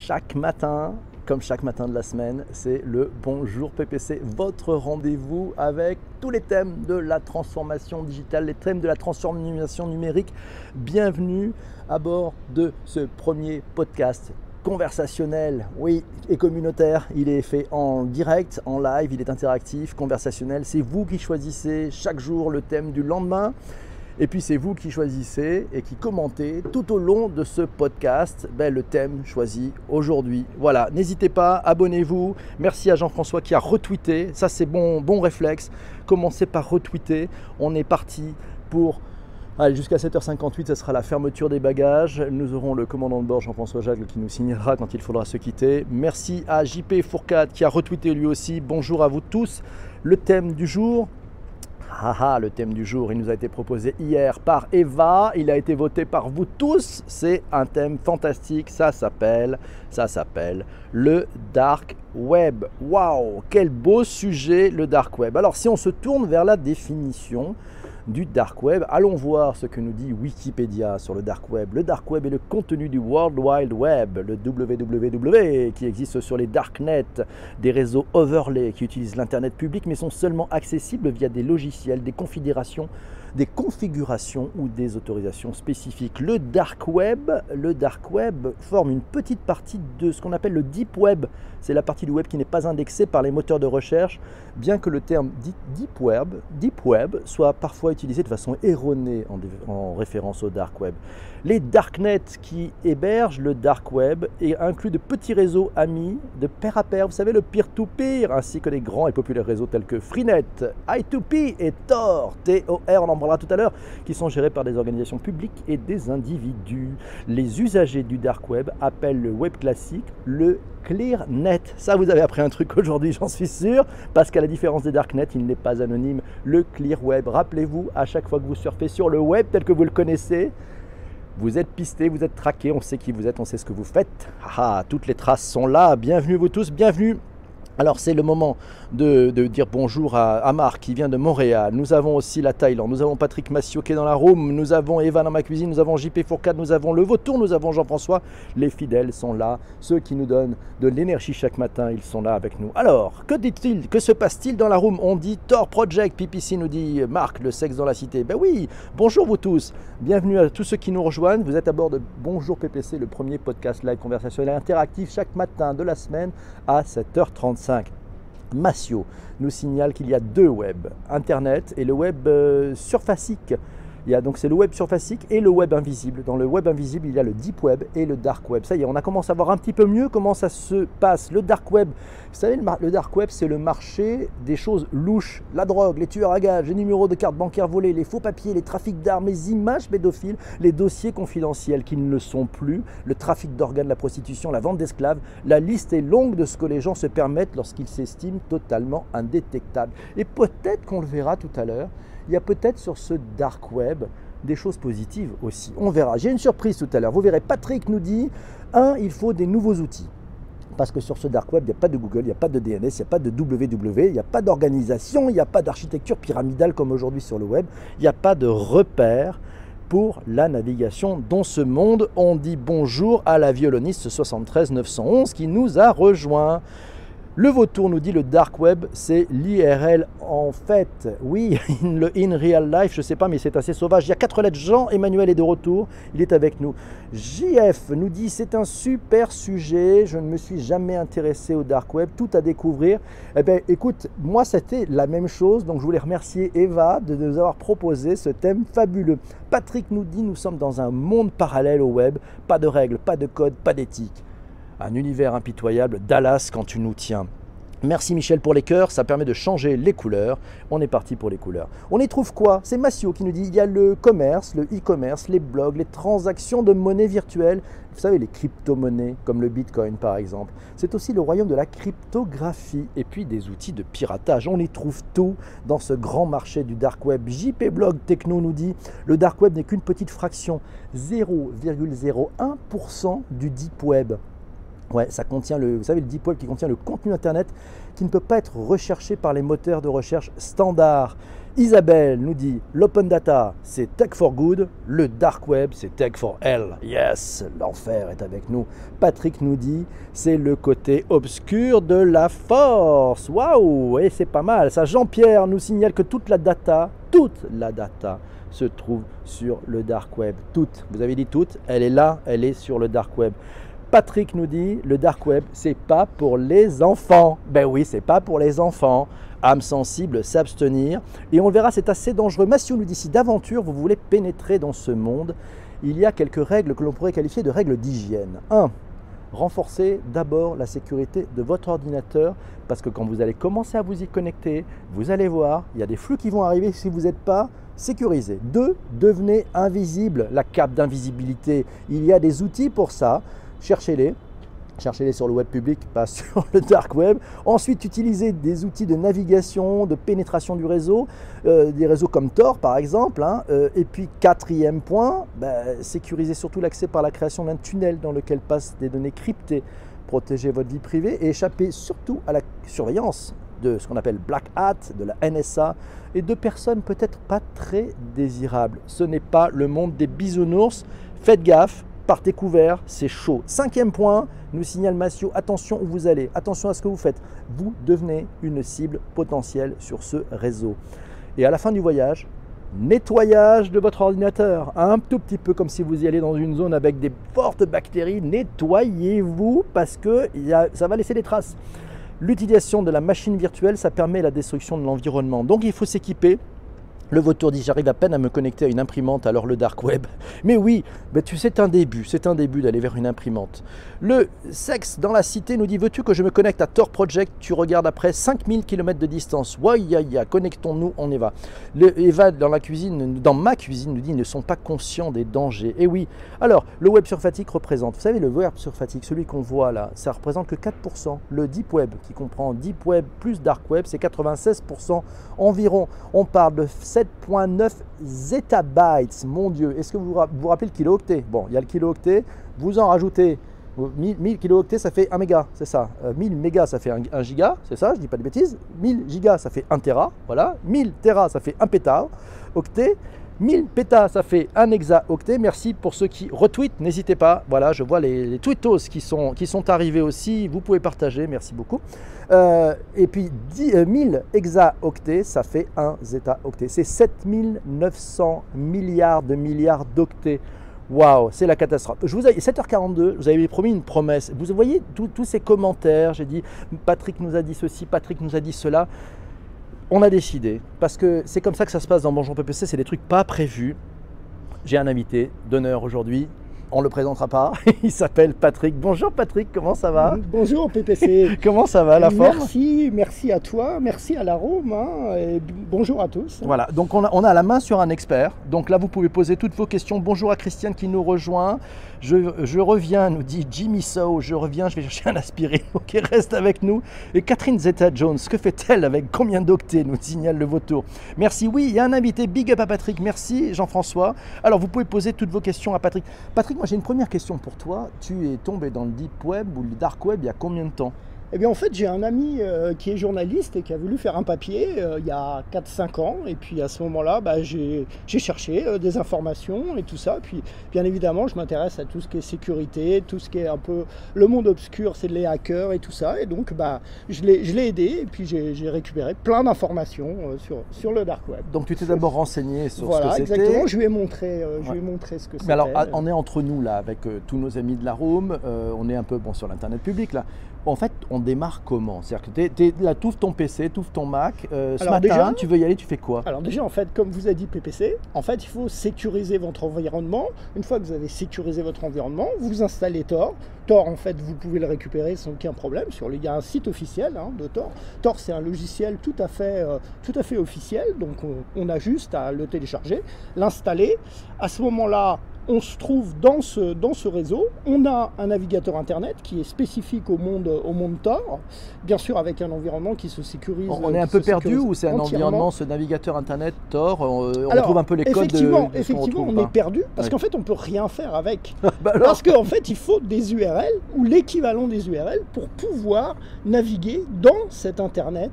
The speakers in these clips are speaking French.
Chaque matin, comme chaque matin de la semaine, c'est le Bonjour PPC, votre rendez-vous avec tous les thèmes de la transformation digitale, les thèmes de la transformation numérique. Bienvenue à bord de ce premier podcast conversationnel, oui, et communautaire. Il est fait en direct, en live, il est interactif, conversationnel. C'est vous qui choisissez chaque jour le thème du lendemain. Et puis c'est vous qui choisissez et qui commentez tout au long de ce podcast le thème choisi aujourd'hui. Voilà, n'hésitez pas, abonnez-vous. Merci à Jean-François qui a retweeté. Ça c'est bon réflexe. Commencez par retweeter. On est parti pour... Allez, jusqu'à 7h58, ce sera la fermeture des bagages. Nous aurons le commandant de bord Jean-François Jagle qui nous signalera quand il faudra se quitter. Merci à JP Fourcade qui a retweeté lui aussi. Bonjour à vous tous. Le thème du jour... le thème du jour, il nous a été proposé hier par Eva, il a été voté par vous tous, c'est un thème fantastique, ça s'appelle le Dark Web. Waouh, quel beau sujet le Dark Web. Alors si on se tourne vers la définition du Dark Web, allons voir ce que nous dit Wikipédia sur le Dark Web. Le Dark Web est le contenu du World Wide Web, le WWW, qui existe sur les Darknet, des réseaux overlay qui utilisent l'Internet public mais sont seulement accessibles via des logiciels, des configurations ou des autorisations spécifiques. Le Dark Web forme une petite partie de ce qu'on appelle le Deep Web. C'est la partie du web qui n'est pas indexée par les moteurs de recherche, bien que le terme Deep Web soit parfois utilisé de façon erronée en référence au Dark Web. Les Darknet qui hébergent le Dark Web incluent de petits réseaux amis, de pair à pair, vous savez, le peer-to-peer, ainsi que les grands et populaires réseaux tels que Freenet, I2P et Tor, T-O-R, on en parlera tout à l'heure, qui sont gérés par des organisations publiques et des individus. Les usagers du Dark Web appellent le web classique le ClearNet. Ça, vous avez appris un truc aujourd'hui, j'en suis sûr, parce qu'à la différence des Darknet, il n'est pas anonyme, le Clear Web. Rappelez-vous, à chaque fois que vous surfez sur le web tel que vous le connaissez, vous êtes pisté, vous êtes traqué, on sait qui vous êtes, on sait ce que vous faites. Toutes les traces sont là. Bienvenue vous tous, bienvenue. Alors c'est le moment de dire bonjour à Marc qui vient de Montréal. Nous avons aussi la Thaïlande, nous avons Patrick Massio qui est dans la room, nous avons Eva dans ma cuisine, nous avons JP Fourcade, nous avons le Vautour, nous avons Jean-François. Les fidèles sont là, ceux qui nous donnent de l'énergie chaque matin, ils sont là avec nous. Alors, que dit-il, que se passe-t-il dans la room? On dit Tor Project, PPC nous dit Marc, le sexe dans la cité. Ben oui, bonjour vous tous, bienvenue à tous ceux qui nous rejoignent. Vous êtes à bord de Bonjour PPC, le premier podcast live conversationnel interactif chaque matin de la semaine à 7h35. Massio nous signale qu'il y a deux webs, Internet et le web surfacique. C'est le web surfacique et le web invisible. Dans le web invisible, il y a le Deep Web et le Dark Web. Ça y est, on a commencé à voir un petit peu mieux comment ça se passe. Le Dark Web, vous savez, le Dark Web, c'est le marché des choses louches. La drogue, les tueurs à gages, les numéros de cartes bancaires volés, les faux papiers, les trafics d'armes, les images pédophiles, les dossiers confidentiels qui ne le sont plus, le trafic d'organes, la prostitution, la vente d'esclaves. La liste est longue de ce que les gens se permettent lorsqu'ils s'estiment totalement indétectables. Et peut-être qu'on le verra tout à l'heure, il y a peut-être sur ce Dark Web des choses positives aussi. On verra. J'ai une surprise tout à l'heure. Vous verrez, Patrick nous dit, il faut des nouveaux outils. Parce que sur ce Dark Web, il n'y a pas de Google, il n'y a pas de DNS, il n'y a pas de WW, il n'y a pas d'organisation, il n'y a pas d'architecture pyramidale comme aujourd'hui sur le web, il n'y a pas de repères pour la navigation dans ce monde. On dit bonjour à la violoniste 73 911 qui nous a rejoint. Le Vautour nous dit le Dark Web, c'est l'IRL en fait. Oui, in real life, je ne sais pas, mais c'est assez sauvage. Il y a 4 lettres. Jean-Emmanuel est de retour, il est avec nous. JF nous dit c'est un super sujet, je ne me suis jamais intéressé au Dark Web, tout à découvrir. Eh bien, écoute, moi c'était la même chose, donc je voulais remercier Eva de nous avoir proposé ce thème fabuleux. Patrick nous dit nous sommes dans un monde parallèle au web, pas de règles, pas de code, pas d'éthique. Un univers impitoyable, Dallas quand tu nous tiens. Merci Michel pour les cœurs, ça permet de changer les couleurs. On est parti pour les couleurs. On y trouve quoi? C'est Massio qui nous dit il y a le commerce, le e-commerce, les blogs, les transactions de monnaie virtuelle. Vous savez, les crypto-monnaies comme le Bitcoin par exemple. C'est aussi le royaume de la cryptographie et puis des outils de piratage. On y trouve tout dans ce grand marché du Dark Web. JP Blog Techno nous dit le Dark Web n'est qu'une petite fraction, 0,01% du Deep Web. Ouais, ça contient vous savez, le deep web qui contient le contenu internet qui ne peut pas être recherché par les moteurs de recherche standards. Isabelle nous dit l'open data c'est tech for good, le dark web c'est tech for hell. Yes, l'enfer est avec nous. Patrick nous dit c'est le côté obscur de la force. Waouh, et c'est pas mal ça. Jean-Pierre nous signale que toute la data se trouve sur le dark web. Toute, vous avez dit toute, elle est là, elle est sur le dark web. Patrick nous dit le dark web c'est pas pour les enfants. Ben oui, c'est pas pour les enfants. Âme sensible, s'abstenir. Et on le verra, c'est assez dangereux. Mathieu nous dit si d'aventure vous voulez pénétrer dans ce monde, il y a quelques règles que l'on pourrait qualifier de règles d'hygiène. 1. Renforcez d'abord la sécurité de votre ordinateur parce que quand vous allez commencer à vous y connecter, vous allez voir, il y a des flux qui vont arriver si vous n'êtes pas sécurisé. 2. Devenez invisible. La cape d'invisibilité, il y a des outils pour ça. Cherchez-les. Cherchez-les sur le web public, pas sur le dark web. Ensuite, utilisez des outils de navigation, de pénétration du réseau, des réseaux comme Tor par exemple. Et puis, quatrième point, sécurisez surtout l'accès par la création d'un tunnel dans lequel passent des données cryptées. Protégez votre vie privée et échappez surtout à la surveillance de ce qu'on appelle Black Hat, de la NSA et de personnes peut-être pas très désirables. Ce n'est pas le monde des bisounours. Faites gaffe. Partez couvert, c'est chaud. 5e point, nous signale Massio, attention où vous allez, attention à ce que vous faites. Vous devenez une cible potentielle sur ce réseau. Et à la fin du voyage, nettoyage de votre ordinateur. Un tout petit peu comme si vous y allez dans une zone avec des fortes bactéries. Nettoyez-vous parce que ça va laisser des traces. L'utilisation de la machine virtuelle, ça permet la destruction de l'environnement. Donc il faut s'équiper. Le vautour dit j'arrive à peine à me connecter à une imprimante, alors le dark web. Mais oui, tu sais, c'est un début d'aller vers une imprimante. Le sexe dans la cité nous dit veux-tu que je me connecte à Tor Project? Tu regardes après 5000 km de distance. Waïaïa, connectons-nous, on y va. Eva dans ma cuisine nous dit ils ne sont pas conscients des dangers. Et oui, alors le web sur fatigue représente, vous savez le web sur fatigue, celui qu'on voit là, ça représente que 4%. Le deep web qui comprend deep web plus dark web, c'est 96% environ. On parle de 7,9 zettabytes, mon Dieu. Est-ce que vous vous rappelez le kilo-octet? Bon, il y a le kilo-octet, vous en rajoutez 1000 kilo-octets, ça fait 1 méga, c'est ça. 1000 mégas, ça fait 1 giga, c'est ça, je dis pas de bêtises. 1000 gigas, ça fait 1 téra, voilà. 1000 téra, ça fait 1 péta, octet. 1000 pétas, ça fait 1 hexaoctet. Merci pour ceux qui retweetent, n'hésitez pas. Voilà, je vois les tweetos qui sont arrivés aussi. Vous pouvez partager, merci beaucoup. Et puis 1000 hexaoctets, ça fait 1 zetaoctet. C'est 7900 milliards d'octets. Waouh, c'est la catastrophe. 7h42, je vous avais promis une promesse. Vous voyez tous ces commentaires. J'ai dit Patrick nous a dit ceci, Patrick nous a dit cela. On a décidé, parce que c'est comme ça que ça se passe dans Bonjour PPC, c'est des trucs pas prévus. J'ai un invité d'honneur aujourd'hui, on ne le présentera pas, il s'appelle Patrick. Bonjour Patrick, comment ça va? Bonjour PPC. Comment ça va, la forme? Merci à toi, merci à l'Arôme, et bonjour à tous. Voilà, donc on a la main sur un expert, donc là vous pouvez poser toutes vos questions. Bonjour à Christiane qui nous rejoint. Je reviens, nous dit Jimmy So, je reviens, je vais chercher un aspiré. Ok, reste avec nous. Et Catherine Zeta-Jones, que fait-elle avec combien d'octets, nous signale le vautour. Merci, oui, il y a un invité, big up à Patrick, merci Jean-François. Alors vous pouvez poser toutes vos questions à Patrick. Patrick, moi j'ai une première question pour toi. Tu es tombé dans le deep web ou le dark web il y a combien de temps? Eh bien en fait j'ai un ami qui est journaliste et qui a voulu faire un papier il y a 4-5 ans et puis à ce moment-là j'ai cherché des informations et tout ça, puis bien évidemment je m'intéresse à tout ce qui est sécurité, tout ce qui est un peu le monde obscur, c'est les hackers et tout ça, et donc je l'ai aidé et puis j'ai récupéré plein d'informations sur le dark web. Donc tu t'es d'abord renseigné sur voilà, ce que c'était. Exactement, je lui ai montré ce que c'était. Mais alors on est entre nous là avec tous nos amis de la Room, on est un peu sur l'internet public là. En fait, on démarre comment? C'est-à-dire que tu là, tu ouvres ton PC, tu ouvres ton Mac. Ce matin, déjà, tu veux y aller, tu fais quoi? Alors déjà, en fait, comme vous a dit PPC, en fait, il faut sécuriser votre environnement. Une fois que vous avez sécurisé votre environnement, vous installez Tor. Tor, en fait, vous pouvez le récupérer sans aucun problème. Il y a un site officiel de Tor. Tor, c'est un logiciel tout à fait officiel. Donc, on a juste à le télécharger, l'installer. À ce moment-là, on se trouve dans ce réseau, on a un navigateur internet qui est spécifique au monde Tor, bien sûr avec un environnement qui se sécurise. On est un peu perdu ou c'est un environnement, ce navigateur internet Tor, on trouve un peu les codes effectivement, on est perdu parce qu'en fait on ne peut rien faire avec. Parce qu'en fait il faut des URL ou l'équivalent des URL pour pouvoir naviguer dans cet internet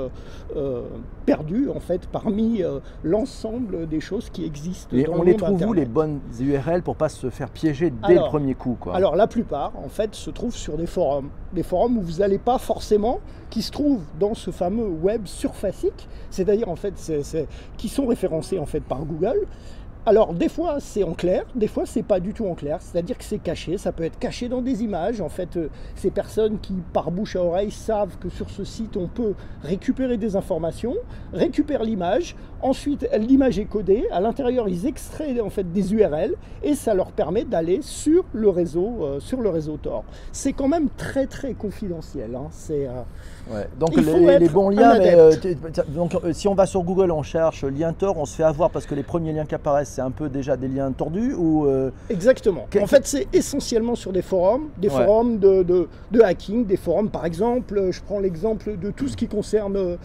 perdu en fait parmi l'ensemble des choses qui existent. Et on les trouve où les bonnes URL pour pas se faire piéger dès le premier coup, quoi. Alors la plupart en fait se trouvent sur des forums où vous n'allez pas forcément, qui se trouvent dans ce fameux web surfacique, c'est-à-dire en fait qui sont référencés en fait par Google. Alors des fois c'est en clair, des fois c'est pas du tout en clair, c'est-à-dire que c'est caché, ça peut être caché dans des images. En fait ces personnes qui par bouche à oreille savent que sur ce site on peut récupérer des informations, récupèrent l'image, ensuite l'image est codée, à l'intérieur ils extraient en fait des URL et ça leur permet d'aller sur le réseau Tor. C'est quand même très très confidentiel, hein. Ouais. Donc les bons liens, donc si on va sur Google, on cherche lien Tor, on se fait avoir parce que les premiers liens qui apparaissent, c'est un peu déjà des liens tordus ou Exactement. En fait, c'est essentiellement sur des forums, forums de hacking, des forums par exemple, je prends l'exemple de tout ce qui concerne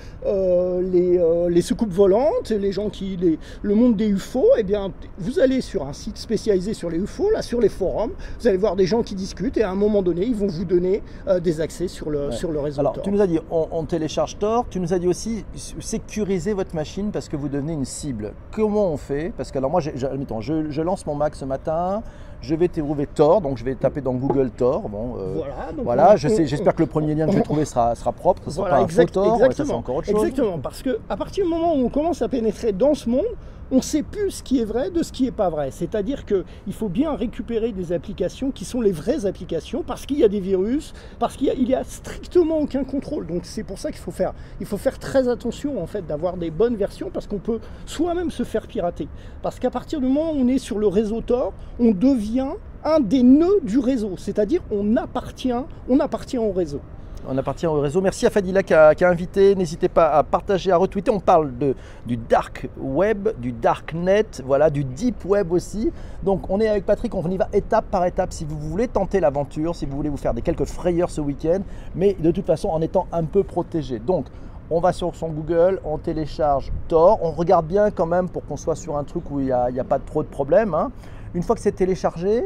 les soucoupes volantes, les gens le monde des UFO, eh bien vous allez sur un site spécialisé sur les UFO, là sur les forums, vous allez voir des gens qui discutent et à un moment donné, ils vont vous donner des accès sur le réseau Alors, Tor. Tu nous as dit on télécharge Tor, tu nous as dit aussi sécuriser votre machine parce que vous devenez une cible. Comment on fait? Parce que alors moi, admettons, je lance mon Mac ce matin, je vais trouver Tor, donc je vais taper dans Google Tor. Bon, voilà, j'espère que le premier lien que je vais trouver sera propre, ce ne sera pas un faux Tor, ça c'est encore autre chose. Exactement, parce qu'à partir du moment où on commence à pénétrer dans ce monde, on ne sait plus ce qui est vrai de ce qui n'est pas vrai. C'est-à-dire qu'il faut bien récupérer des applications qui sont les vraies applications parce qu'il y a des virus, parce qu'il y a strictement aucun contrôle. Donc c'est pour ça qu'il faut faire très attention en fait d'avoir des bonnes versions parce qu'on peut soi-même se faire pirater. Parce qu'à partir du moment où on est sur le réseau Tor, on devient un des nœuds du réseau. C'est-à-dire on appartient au réseau. On appartient au réseau. Merci à Fadila qui a invité. N'hésitez pas à partager, à retweeter. On parle du dark web, du darknet, voilà, du deep web aussi. Donc on est avec Patrick, on y va étape par étape si vous voulez tenter l'aventure, si vous voulez vous faire quelques frayeurs ce week-end, mais de toute façon en étant un peu protégé. Donc on va sur son Google, on télécharge Tor, on regarde bien quand même pour qu'on soit sur un truc où il n'y a pas trop de problèmes, hein. Une fois que c'est téléchargé,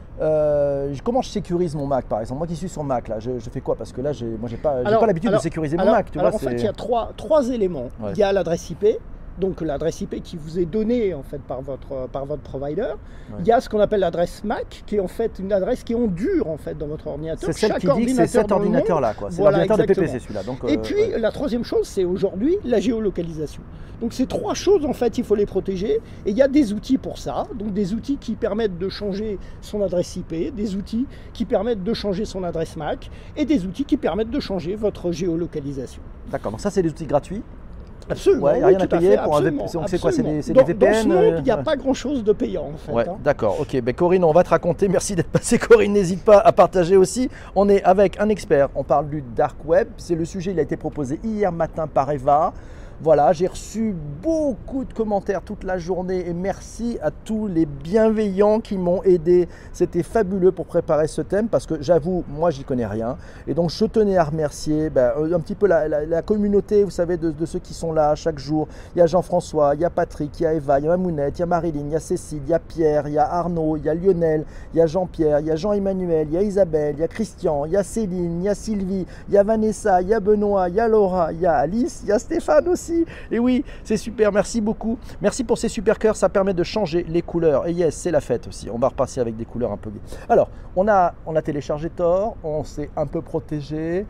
comment je sécurise mon Mac par exemple? Moi qui suis sur Mac, là, je fais quoi? Parce que là, moi j'ai pas l'habitude de sécuriser mon Mac. Tu vois, en fait, il y a trois éléments. Ouais. Il y a l'adresse IP, donc l'adresse IP qui vous est donnée en fait par votre provider. Ouais. Il y a ce qu'on appelle l'adresse MAC, qui est en fait une adresse qui est en dur en fait dans votre ordinateur. C'est celle qui dit que c'est cet ordinateur-là, quoi. C'est l'ordinateur de PPC celui-là. Et puis la troisième chose, c'est aujourd'hui la géolocalisation. Donc ces trois choses en fait, il faut les protéger. Et il y a des outils pour ça. Donc des outils qui permettent de changer son adresse IP, des outils qui permettent de changer son adresse MAC, et des outils qui permettent de changer votre géolocalisation. D'accord. Donc ça, c'est des outils gratuits. Absolument. Il n'y a rien à payer pour un VPN. C'est quoi? C'est des VPN? Dans ce monde, il n'y a pas grand-chose de payant en fait. Ouais, d'accord. Ok. Ben, Corinne, on va te raconter. Merci d'être passée, Corinne. N'hésite pas à partager aussi. On est avec un expert. On parle du dark web. C'est le sujet. Il a été proposé hier matin par Eva. Voilà, j'ai reçu beaucoup de commentaires toute la journée et merci à tous les bienveillants qui m'ont aidé. C'était fabuleux pour préparer ce thème parce que j'avoue, moi j'y connais rien. Et donc je tenais à remercier un petit peu la communauté, vous savez, de ceux qui sont là chaque jour. Il y a Jean-François, il y a Patrick, il y a Eva, il y a Mamounette, il y a Marilyn, il y a Cécile, il y a Pierre, il y a Arnaud, il y a Lionel, il y a Jean-Pierre, il y a Jean-Emmanuel, il y a Isabelle, il y a Christian, il y a Céline, il y a Sylvie, il y a Vanessa, il y a Benoît, il y a Laura, il y a Alice, il y a Stéphane aussi. Et oui, c'est super, merci beaucoup. Merci pour ces super cœurs, ça permet de changer les couleurs. Et yes, c'est la fête aussi, on va repasser avec des couleurs un peu gaies. Alors, on a téléchargé Tor, on s'est un peu protégé.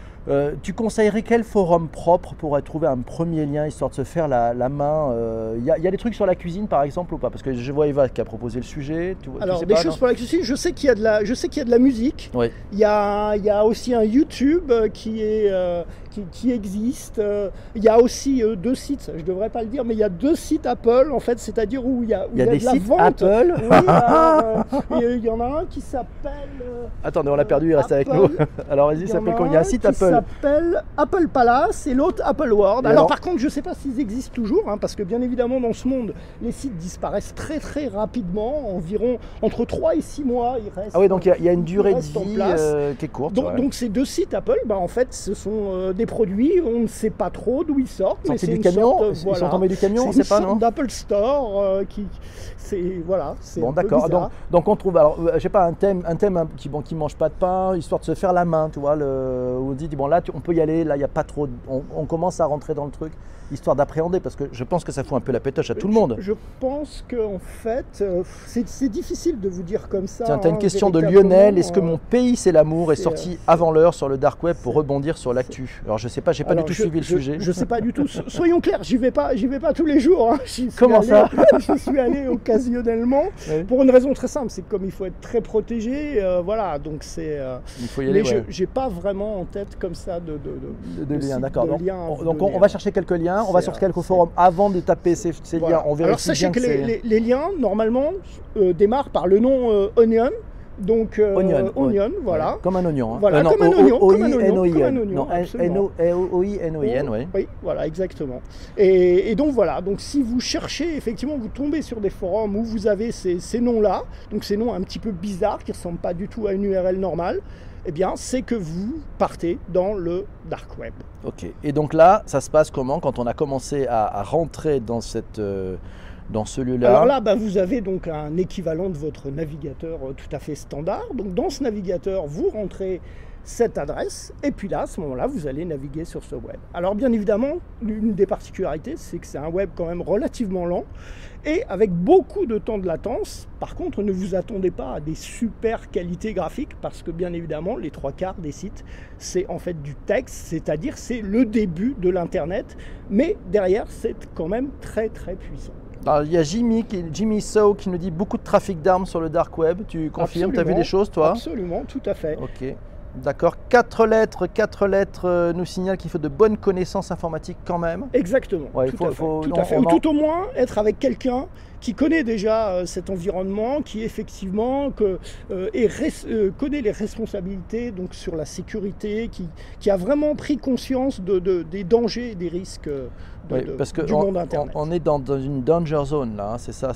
Tu conseillerais quel forum propre pour trouver un premier lien histoire de se faire la main? Il y a des trucs sur la cuisine par exemple ou pas? Parce que je vois Eva qui a proposé le sujet. Alors des choses pour la cuisine, je sais qu'il y a de la musique. Oui. Il y a aussi un YouTube qui existe. Il y a aussi deux sites, je devrais pas le dire, mais il y a deux sites Apple en fait, c'est-à-dire où il y a des de la sites vente. Apple. Oui, il y en a un qui s'appelle. Attendez, on l'a perdu, il reste avec nous. Alors vas-y, ça s'appelle quoi? Il y a un site Apple. s'appelle Apple Palace et l'autre Apple World. Et Alors alors par contre, je ne sais pas s'ils existent toujours, hein, parce que bien évidemment dans ce monde, les sites disparaissent très très rapidement, environ entre 3 et 6 mois. Ils restent, Ah oui, donc il y a une durée de restent en vie place. qui est courte. Donc, ouais. donc ces deux sites Apple, en fait, ce sont des produits, on ne sait pas trop d'où ils sortent. Mais Sortis c'est du une camion, sorte, ils sont tombés du camion, on c'est sait pas, une sorte non? d'Apple Store voilà, c'est Bon, un peu d'accord. bizarre. Donc on trouve, alors, je sais pas, un thème qui mange pas de pain, histoire de se faire la main, tu vois, où on dit, bon, là, on peut y aller, là, il n'y a pas trop, on commence à rentrer dans le truc, histoire d'appréhender, parce que je pense que ça fout un peu la pétoche à tout le monde. Je pense qu'en fait, c'est difficile de vous dire comme ça. Tiens, tu as une hein, question de véritablement, Lionel. Est-ce que mon pays, c'est l'amour est c'est, sorti avant l'heure sur le dark web pour rebondir sur l'actu? Alors je sais pas, j'ai pas du Alors, tout suivi le sujet. Je sais pas du tout. Soyons clairs, j'y vais pas tous les jours. Hein. Comment ça? J'y suis allé occasionnellement Oui. pour une raison très simple, c'est que comme il faut être très protégé, voilà. Donc c'est. Il faut y aller. Mais Ouais. j'ai pas vraiment en tête comme ça de De liens, site d'accord. de Donc, liens à vous donc donner, on va chercher quelques liens, on va sur quelques forums avant de taper ces Voilà. liens. On vérifie Alors sachez bien que c'est. les liens normalement démarrent par le nom Onion. Donc Onion, voilà. Ouais, comme un oignon. Hein. Voilà, Non, comme un oignon, comme un oignon, O-I-N-O-I-N. comme un oignon, Non, absolument. O-I-N-O-I-N, oui. Oui, voilà, exactement. Et donc voilà, donc si vous cherchez, effectivement, vous tombez sur des forums où vous avez ces noms-là, donc ces noms un petit peu bizarres qui ne ressemblent pas du tout à une URL normale, eh bien, c'est que vous partez dans le dark web. Ok. Et donc là, ça se passe comment quand on a commencé à rentrer dans dans ce lieu-là? Alors là, vous avez donc un équivalent de votre navigateur tout à fait standard. Donc dans ce navigateur, vous rentrez cette adresse et puis là, à ce moment-là, vous allez naviguer sur ce web. Alors bien évidemment, l'une des particularités, c'est que c'est un web quand même relativement lent et avec beaucoup de temps de latence. Par contre, ne vous attendez pas à des super qualités graphiques parce que bien évidemment, les 3/4 des sites, c'est en fait du texte, c'est-à-dire c'est le début de l'Internet, mais derrière, c'est quand même très très puissant. Alors, il y a Jimmy So qui nous dit beaucoup de trafic d'armes sur le dark web. Tu confirmes? Tu as vu des choses, toi? Absolument, tout à fait. Ok, d'accord. 4 lettres nous signalent qu'il faut de bonnes connaissances informatiques quand même. Exactement, Ouais, tout à fait. on Ou tout au moins être avec quelqu'un qui connaît déjà cet environnement, qui effectivement connaît les responsabilités donc sur la sécurité, qui a vraiment pris conscience des dangers et des risques Oui, parce que du monde Internet. on est dans une danger zone là, hein, c'est ça,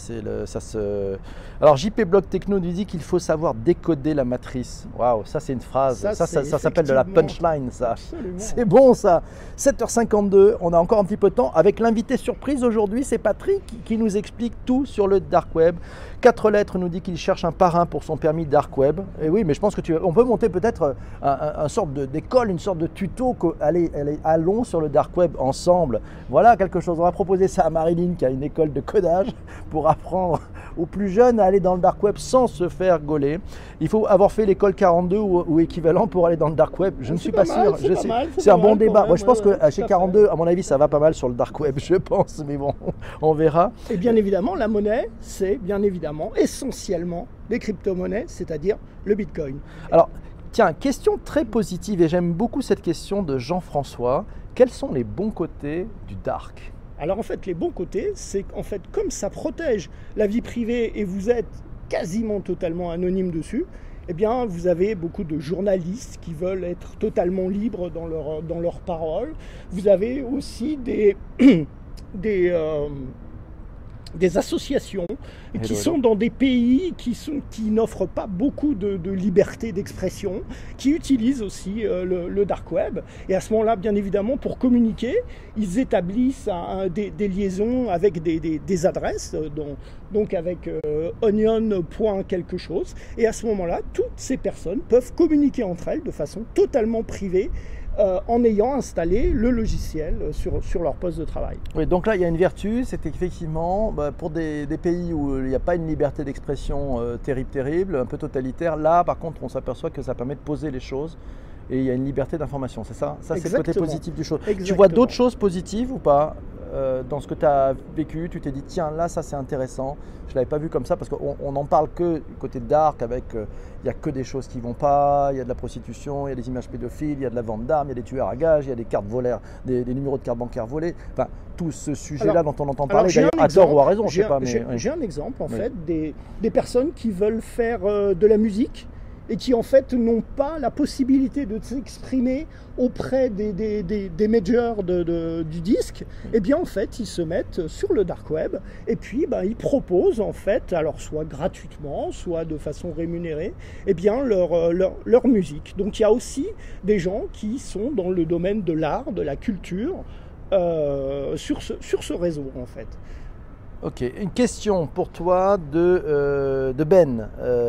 Alors JP Blog Techno nous dit qu'il faut savoir décoder la matrice. Waouh, ça c'est une phrase, ça s'appelle de la punchline ça. Absolument. C'est bon ça. 7h52, on a encore un petit peu de temps avec l'invité surprise aujourd'hui, c'est Patrick qui nous explique tout sur le dark web. 4 lettres nous dit qu'il cherche un parrain pour son permis dark web. Et oui, mais je pense que on peut monter peut-être un sorte d'école, une sorte de tuto. Allons sur le dark web ensemble. Voilà quelque chose. On va proposer ça à Marilyn qui a une école de codage pour apprendre aux plus jeunes à aller dans le dark web sans se faire gauler. Il faut avoir fait l'école 42 ou équivalent pour aller dans le dark web. Je ne suis pas sûr. C'est un bon débat. Moi, je pense que chez 42, à mon avis, ça va pas mal sur le dark web, je pense. Mais bon, on verra. Et bien évidemment, la monnaie, c'est bien évidemment essentiellement les crypto-monnaies, c'est-à-dire le Bitcoin. Alors, tiens, question très positive et j'aime beaucoup cette question de Jean-François. Quels sont les bons côtés du dark? Alors en fait, les bons côtés, c'est qu'en fait, comme ça protège la vie privée et vous êtes quasiment totalement anonyme dessus, eh bien, vous avez beaucoup de journalistes qui veulent être totalement libres dans leurs paroles. Vous avez aussi des associations qui sont dans des pays qui n'offrent pas beaucoup de liberté d'expression, qui utilisent aussi le dark web. Et à ce moment-là, bien évidemment, pour communiquer, ils établissent des liaisons avec des adresses, donc avec onion.quelque chose. Et à ce moment-là, toutes ces personnes peuvent communiquer entre elles de façon totalement privée, en ayant installé le logiciel sur leur poste de travail. Oui, donc là, il y a une vertu, c'est qu'effectivement, pour des pays où il n'y a pas une liberté d'expression terrible, un peu totalitaire, là, par contre, on s'aperçoit que ça permet de poser les choses et il y a une liberté d'information, c'est ça? Ça, c'est le côté positif du chose. Exactement. Tu vois d'autres choses positives ou pas dans ce que tu as vécu? Tu t'es dit, tiens, là, ça, c'est intéressant. Je ne l'avais pas vu comme ça parce qu'on n'en parle que côté dark avec, il n'y a que des choses qui ne vont pas, il y a de la prostitution, il y a des images pédophiles, il y a de la vente d'armes, il y a des tueurs à gages, il y a des cartes volées, des numéros de cartes bancaires volés. Enfin, tout ce sujet-là dont on entend parler, d'ailleurs à tort ou à raison, je ne sais pas. J'ai un exemple, en fait, des personnes qui veulent faire de la musique et qui en fait n'ont pas la possibilité de s'exprimer auprès des majors du disque, et bien en fait ils se mettent sur le dark web et puis ils proposent en fait, alors soit gratuitement, soit de façon rémunérée, et bien leur musique. Donc il y a aussi des gens qui sont dans le domaine de l'art, de la culture, sur ce réseau en fait. Ok, une question pour toi de Ben.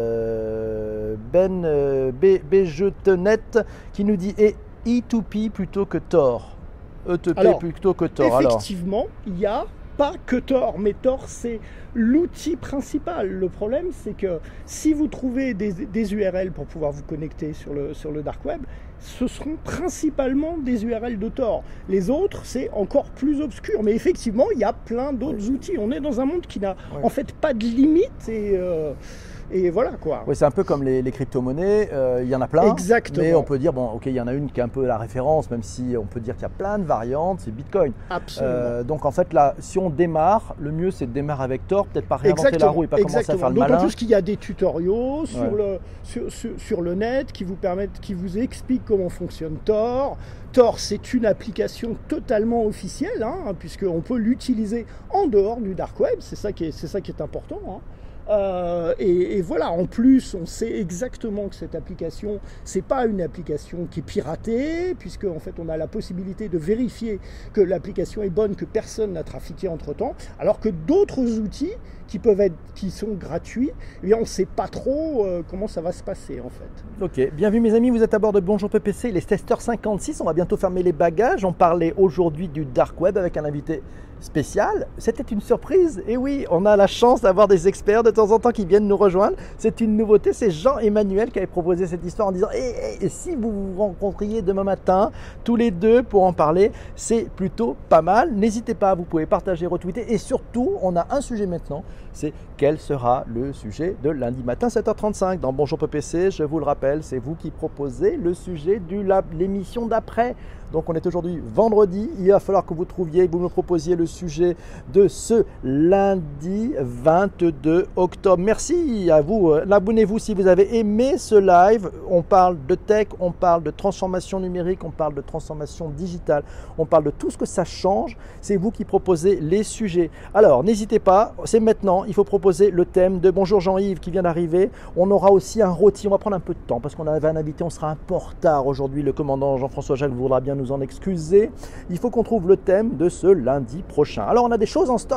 Bejetenet qui nous dit E2P plutôt que Tor. E2P plutôt que Tor. Effectivement, il n'y a pas que Tor, mais Tor c'est l'outil principal. Le problème c'est que si vous trouvez des URL pour pouvoir vous connecter sur le dark web, ce seront principalement des URL de Tor. Les autres, c'est encore plus obscur. Mais effectivement, il y a plein d'autres outils. On est dans un monde qui n'a en fait pas de limite et voilà quoi. Oui, c'est un peu comme les crypto-monnaies, il y en a plein. Exactement. Mais on peut dire, bon, ok, il y en a une qui est un peu la référence, même si on peut dire qu'il y a plein de variantes, c'est Bitcoin. Absolument. Donc en fait, là, si on démarre, le mieux c'est de démarrer avec Tor, peut-être pas réinventer la roue et pas commencer à faire le malin. D'autant plus qu'il y a des tutoriaux sur le net qui vous expliquent comment fonctionne Tor. Tor, c'est une application totalement officielle, puisqu'on peut l'utiliser en dehors du dark web, c'est ça qui est important. Et voilà, en plus, on sait exactement que cette application, c'est pas une application qui est piratée, puisque en fait, on a la possibilité de vérifier que l'application est bonne, que personne n'a trafiqué entre-temps, alors que d'autres outils qui sont gratuits, eh bien, on ne sait pas trop comment ça va se passer en fait. Ok, bien vu mes amis, vous êtes à bord de Bonjour PPC, il est 16h56, on va bientôt fermer les bagages. On parlait aujourd'hui du dark web avec un invité spécial. C'était une surprise, et oui, on a la chance d'avoir des experts de temps en temps qui viennent nous rejoindre. C'est une nouveauté, c'est Jean-Emmanuel qui avait proposé cette histoire en disant et si vous vous rencontriez demain matin tous les deux pour en parler, c'est plutôt pas mal. N'hésitez pas, vous pouvez partager, retweeter, et surtout on a un sujet maintenant, c'est quel sera le sujet de lundi matin 7h35 dans Bonjour PPC. Je vous le rappelle, c'est vous qui proposez le sujet de l'émission d'après. Donc on est aujourd'hui vendredi, il va falloir que vous trouviez, que vous me proposiez le sujet de ce lundi 22 octobre. Merci à vous, abonnez-vous si vous avez aimé ce live. On parle de tech, on parle de transformation numérique, on parle de transformation digitale, on parle de tout ce que ça change. C'est vous qui proposez les sujets. Alors n'hésitez pas, c'est maintenant, il faut proposer le thème de Bonjour Jean-Yves qui vient d'arriver. On aura aussi un rôti, on va prendre un peu de temps parce qu'on avait un invité, on sera un peu en retard aujourd'hui. Le commandant Jean-François Jacques voudra bien nous en excuser. Il faut qu'on trouve le thème de ce lundi prochain. Alors on a des choses en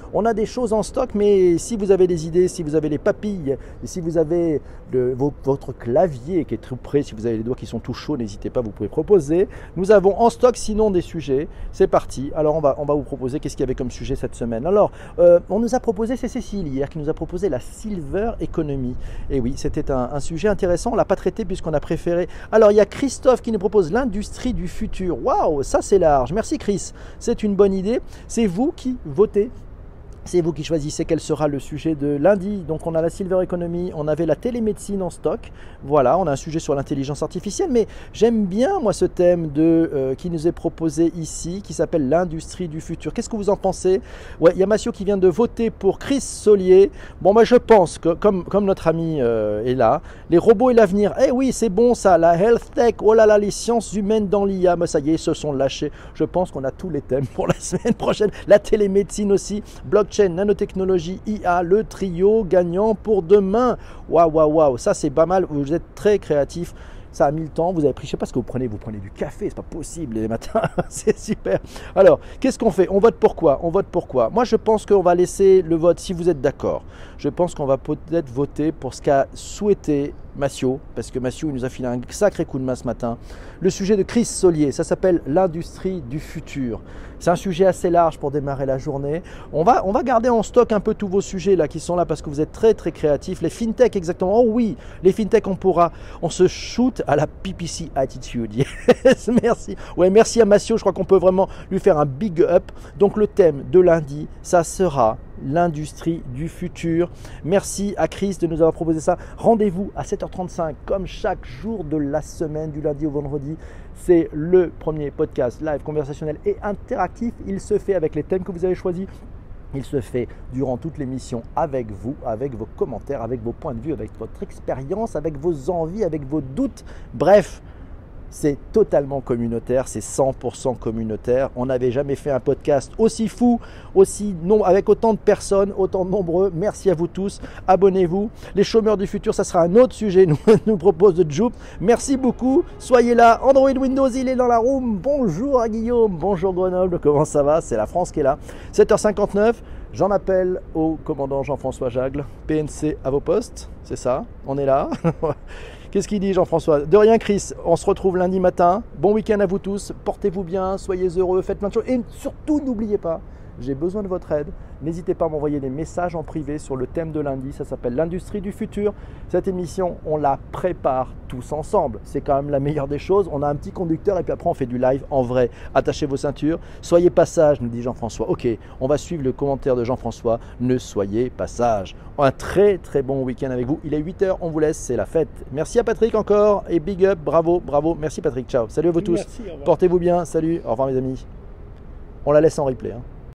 stock, mais si vous avez des idées, si vous avez les papilles, et si vous avez votre clavier qui est tout prêt, si vous avez les doigts qui sont tout chauds, n'hésitez pas, vous pouvez proposer. Nous avons en stock sinon des sujets. C'est parti. Alors on va vous proposer qu'est-ce qu'il y avait comme sujet cette semaine. Alors on nous a proposé, c'est Cécile hier qui nous a proposé la Silver Economy. Et oui, c'était un sujet intéressant. On ne l'a pas traité puisqu'on a préféré. Alors il y a Christophe qui nous propose l'industrie du futur. Waouh, ça c'est large. Merci Chris, c'est une bonne idée. C'est vous qui votez. C'est vous qui choisissez quel sera le sujet de lundi. Donc on a la Silver Economy, on avait la télémédecine en stock. Voilà, on a un sujet sur l'intelligence artificielle. Mais j'aime bien moi ce thème qui nous est proposé ici, qui s'appelle l'industrie du futur. Qu'est-ce que vous en pensez? Ouais, il y a Massio qui vient de voter pour Chris Solier. Bon, moi je pense que comme notre ami est là, les robots et l'avenir. Eh oui, c'est bon ça, la health tech, oh là là, les sciences humaines dans l'IA. Mais ça y est, ils se sont lâchés. Je pense qu'on a tous les thèmes pour la semaine prochaine. La télémédecine aussi, blockchain, nanotechnologie, IA, le trio gagnant pour demain. Waouh, ça c'est pas mal, vous êtes très créatif. Ça a mis le temps, vous avez pris, je sais pas ce que vous prenez du café, c'est pas possible les matins, c'est super. Alors, qu'est-ce qu'on fait? On vote pour quoi? Moi je pense qu'on va laisser le vote, si vous êtes d'accord, je pense qu'on va peut-être voter pour ce qu'a souhaité Massio, parce que Massio il nous a filé un sacré coup de main ce matin. Le sujet de Chris Solier, ça s'appelle l'industrie du futur. C'est un sujet assez large pour démarrer la journée. On va garder en stock un peu tous vos sujets là qui sont là parce que vous êtes très très créatifs. Les fintech exactement. Oh oui, les fintech on se shoot à la PPC attitude. Yes, merci. Ouais, merci à Massio. Je crois qu'on peut vraiment lui faire un big up. Donc le thème de lundi, ça sera l'industrie du futur. Merci à Chris de nous avoir proposé ça. Rendez-vous à 7h35 comme chaque jour de la semaine du lundi au vendredi. C'est le premier podcast live conversationnel et interactif. Il se fait avec les thèmes que vous avez choisis. Il se fait durant toute l'émission avec vous, avec vos commentaires, avec vos points de vue, avec votre expérience, avec vos envies, avec vos doutes. Bref, c'est totalement communautaire, c'est 100% communautaire. On n'avait jamais fait un podcast aussi fou, avec autant de personnes, autant de nombreux. Merci à vous tous. Abonnez-vous. Les chômeurs du futur, ça sera un autre sujet, nous propose de Joop. Merci beaucoup. Soyez là. Android Windows, il est dans la room. Bonjour à Guillaume. Bonjour Grenoble. Comment ça va? C'est la France qui est là. 7h59. J'en appelle au commandant Jean-François Jagle. PNC à vos postes. C'est ça. On est là. Qu'est-ce qu'il dit Jean-François? De rien Chris, on se retrouve lundi matin. Bon week-end à vous tous, portez-vous bien, soyez heureux, faites plein de choses. Et surtout n'oubliez pas, j'ai besoin de votre aide. N'hésitez pas à m'envoyer des messages en privé sur le thème de lundi. Ça s'appelle l'industrie du futur. Cette émission, on la prépare tous ensemble. C'est quand même la meilleure des choses. On a un petit conducteur et puis après on fait du live en vrai. Attachez vos ceintures. Soyez pas sages, nous dit Jean-François. Ok, on va suivre le commentaire de Jean-François. Ne soyez pas sages. Un très très bon week-end avec vous. Il est 8h, on vous laisse, c'est la fête. Merci à Patrick encore et big up, bravo, bravo. Merci Patrick, ciao. Salut à vous tous. Merci, au revoir. Portez-vous bien, salut, au revoir mes amis. On la laisse en replay.